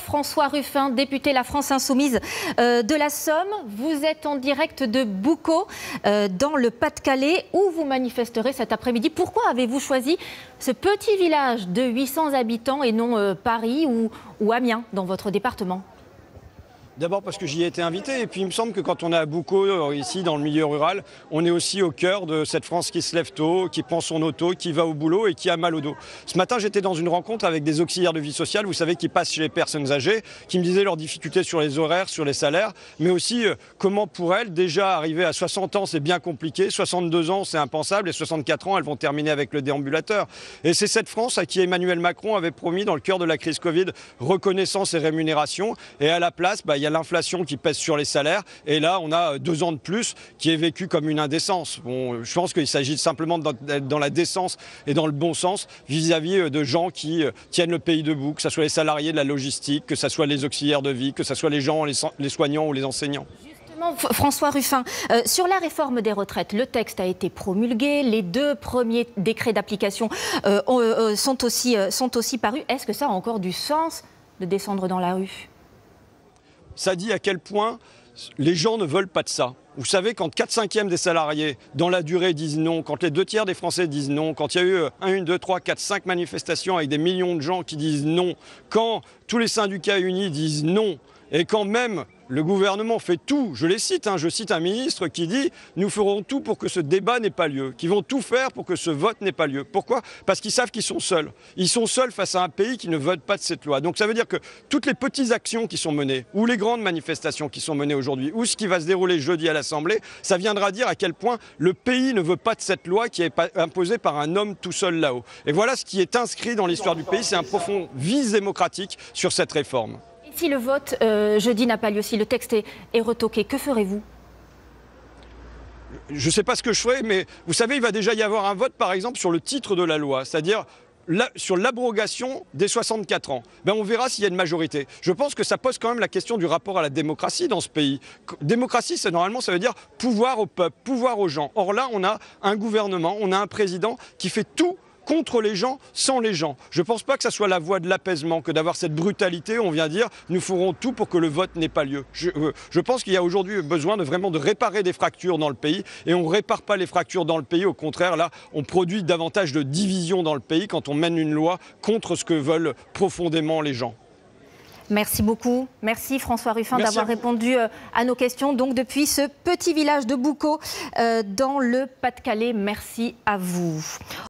François Ruffin, député La France Insoumise de la Somme. Vous êtes en direct de Boucau, dans le Pas-de-Calais, où vous manifesterez cet après-midi. Pourquoi avez-vous choisi ce petit village de 800 habitants et non Paris ou Amiens, dans votre département ? D'abord parce que j'y ai été invité, et puis il me semble que quand on est à Boucau, ici dans le milieu rural, on est aussi au cœur de cette France qui se lève tôt, qui prend son auto, qui va au boulot et qui a mal au dos. Ce matin, j'étais dans une rencontre avec des auxiliaires de vie sociale, vous savez, qui passent chez les personnes âgées, qui me disaient leurs difficultés sur les horaires, sur les salaires, mais aussi comment pour elles, déjà arriver à 60 ans, c'est bien compliqué, 62 ans, c'est impensable, et 64 ans, elles vont terminer avec le déambulateur. Et c'est cette France à qui Emmanuel Macron avait promis, dans le cœur de la crise Covid, reconnaissance et rémunération, et à la place, il y a l'inflation qui pèse sur les salaires, et là on a 2 ans de plus qui est vécu comme une indécence. Bon, je pense qu'il s'agit simplement d'être dans la décence et dans le bon sens vis-à-vis de gens qui tiennent le pays debout, que ce soit les salariés de la logistique, que ce soit les auxiliaires de vie, que ce soit les gens, les soignants ou les enseignants. Justement, François Ruffin, sur la réforme des retraites, le texte a été promulgué, les 2 premiers décrets d'application sont aussi parus. Est-ce que ça a encore du sens de descendre dans la rue ? Ça dit à quel point les gens ne veulent pas de ça. Vous savez, quand 4/5 des salariés dans la durée disent non, quand les 2/3 des Français disent non, quand il y a eu 1, 2, 3, 4, 5 manifestations avec des millions de gens qui disent non, quand tous les syndicats unis disent non, et quand même le gouvernement fait tout, je les cite, je cite un ministre qui dit « Nous ferons tout pour que ce débat n'ait pas lieu », qui vont tout faire pour que ce vote n'ait pas lieu. Pourquoi ? Parce qu'ils savent qu'ils sont seuls. Ils sont seuls face à un pays qui ne vote pas de cette loi. Donc ça veut dire que toutes les petites actions qui sont menées, ou les grandes manifestations qui sont menées aujourd'hui, ou ce qui va se dérouler jeudi à l'Assemblée, ça viendra dire à quel point le pays ne veut pas de cette loi qui est imposée par un homme tout seul là-haut. Et voilà ce qui est inscrit dans l'histoire du pays, c'est un profond vice démocratique sur cette réforme. Si le vote jeudi n'a pas lieu, si le texte est retoqué, que ferez-vous ? Je ne sais pas ce que je ferai, mais vous savez, il va déjà y avoir un vote, par exemple, sur le titre de la loi, c'est-à-dire sur l'abrogation des 64 ans. On verra s'il y a une majorité. Je pense que ça pose quand même la question du rapport à la démocratie dans ce pays. Démocratie, normalement, ça veut dire pouvoir au peuple, pouvoir aux gens. Or là, on a un gouvernement, on a un président qui fait tout contre les gens, sans les gens. Je ne pense pas que ça soit la voie de l'apaisement, que d'avoir cette brutalité, on vient dire nous ferons tout pour que le vote n'ait pas lieu. Je pense qu'il y a aujourd'hui besoin vraiment de réparer des fractures dans le pays, et on ne répare pas les fractures dans le pays, au contraire, là, on produit davantage de division dans le pays quand on mène une loi contre ce que veulent profondément les gens. Merci beaucoup. Merci François Ruffin d'avoir répondu à nos questions. Donc depuis ce petit village de Boucau dans le Pas-de-Calais, merci à vous.